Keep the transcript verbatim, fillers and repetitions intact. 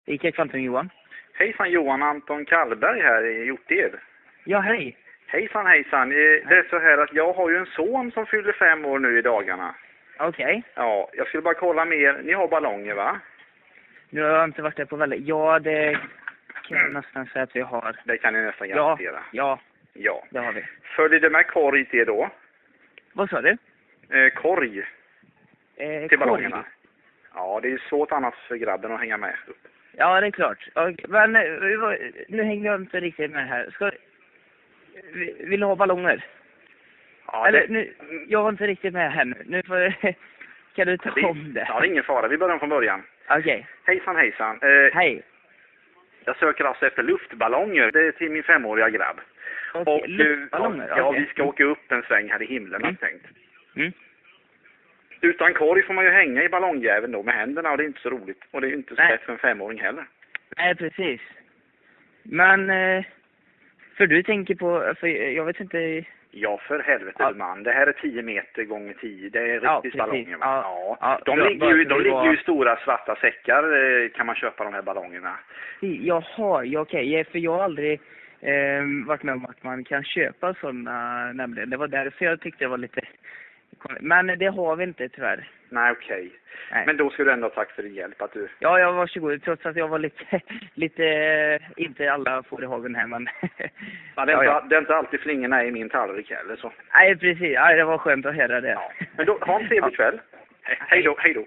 Ica Kvantum Johan. Hejsan Johan, Anton Kallberg här i Hjorted. Ja, hej. Hejsan hejsan. Det är så här att jag har ju en son som fyller fem år nu i dagarna. Okej. Okay. Ja, jag skulle bara kolla med er. Ni har ballonger va? Nu har jag inte varit där på väldigt. Ja, det kan jag nästan säga att vi har. Det kan ni nästan garantera. Ja, ja. Ja. Det har vi. Följer det med korg till då? Vad sa du? Eh, korg. Eh, till ballongerna. Ja, det är svårt annars för grabben att hänga med upp. Ja, det är klart. Men nu hänger jag inte riktigt med här. Ska, vill du ha ballonger? Ja, Eller, det... nu, jag var inte riktigt med här nu. Nu får, kan du ta det, om det? Ja, det är ingen fara. Vi börjar från början. Okej. Okay. Hejsan, hejsan. Eh, Hej. Jag söker alltså efter luftballonger. Det är till min femåriga grabb. Okay. Och luftballonger? ja, okay. vi ska åka upp en sväng här i himlen, mm. har tänkt. Mm. Utan korg får man ju hänga i ballongjäveln då med händerna och det är inte så roligt. Och det är inte så lätt för en femåring heller. Nej, precis. Men, för du tänker på, för jag vet inte... Ja, för helvete ja. man. Det här är tio meter gånger tio. Det är ja, riktigt ballonger. Ja, ja. ja. De ja, ligger ju, de ligger var... ju i stora svarta säckar kan man köpa de här ballongerna. Jaha, ja, okej. Okay. För jag har aldrig eh, varit med om att man kan köpa sådana nämligen. Det var därför jag tyckte det var lite... Men det har vi inte tyvärr. Nej, okej. Okay. Men då ska du ändå ha tack för din hjälp att du... Ja, jag varsågod. Trots att jag var lite... lite inte alla får i hagen här, men... ja, det, är inte, ja, ja. det är inte alltid flingorna i min tallrik heller, så... Nej, precis. Ja, det var skönt att höra det. Ja. Men då, ha en trevlig kväll. Hej då, hej då.